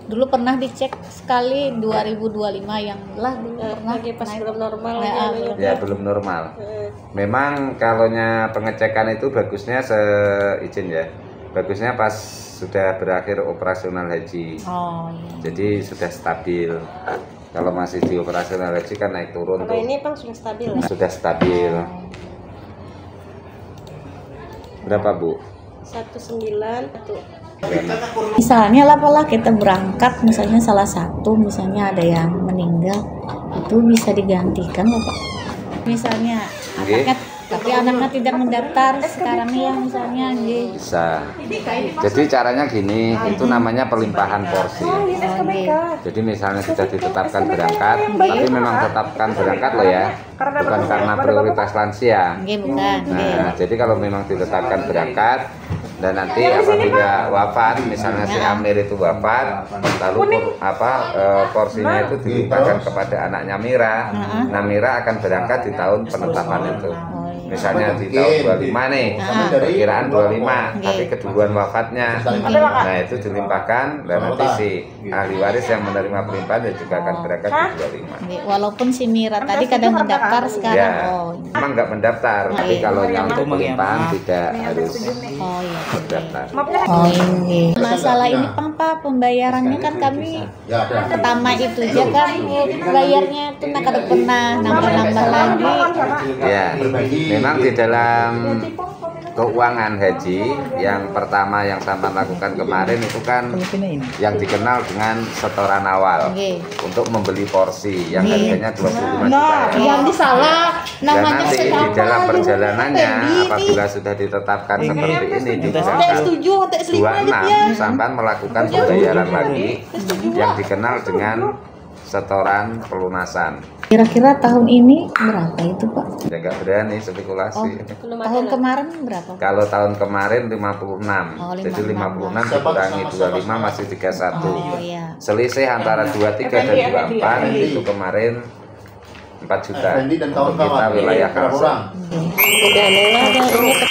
Dulu pernah dicek sekali 2025 yang lah dulu pernah lagi pas belum normal ya belum normal. Memang kalaunya pengecekan itu bagusnya seizin ya. Bagusnya pas sudah berakhir operasional haji. Oh iya. Jadi sudah stabil. Kalau masih di operasional haji kan naik turun. Kalau ini Bang sudah stabil. Sudah stabil. Berapa Bu? 19 tuh. Misalnya lah pola kita berangkat, misalnya salah satu, misalnya ada yang meninggal, itu bisa digantikan loh Pak. Misalnya anaknya, tapi anaknya tidak mendaftar sekarang ya misalnya. Bisa. Jadi caranya gini, itu namanya pelimpahan porsi. Jadi misalnya sudah ditetapkan berangkat, tapi memang tetapkan berangkat loh ya, bukan karena prioritas lansia. Bukan. Nah, jadi kalau memang ditetapkan berangkat, dan nanti apabila wafat, misalnya si Amir itu wafat, lalu porsinya itu dilimpahkan kepada anaknya Mira. Nah, Mira akan berangkat di tahun penetapan itu. Misalnya di tahun 25 nih, perkiraan 25, tapi keduluan wafatnya. Nah, itu dilimpahkan, dan nanti si ahli waris yang menerima pelimpahan juga akan berangkat di 25. Walaupun si Mira tadi kadang mendaftar sekarang. Ya, memang nggak mendaftar, tapi kalau yang untuk pelimpahan tidak harus mendaftar. Masalah ini Pak, pembayarannya kan kami pertama itu aja kan bayarnya itu kada pernah nambah-nambah lagi. Ya, memang di dalam keuangan haji yang pertama yang sampai lakukan kemarin itu kan yang dikenal dengan setoran awal untuk membeli porsi yang harganya 25 juta. Yang disalah namanya dan nanti di dalam perjalanannya apabila sudah ditetapkan seperti ini di bulan 26 sampai melakukan pembayaran lagi yang dikenal dengan setoran pelunasan. Kira-kira tahun ini berapa itu Pak? Ya nggak berani spekulasi. Tahun kemarin berapa? Kalau tahun kemarin 56, jadi 56 dikurangi 25 masih 31. Selisih antara 23 dan 24 itu kemarin 4 juta untuk kita wilayah Kalsel. Udah mulai ini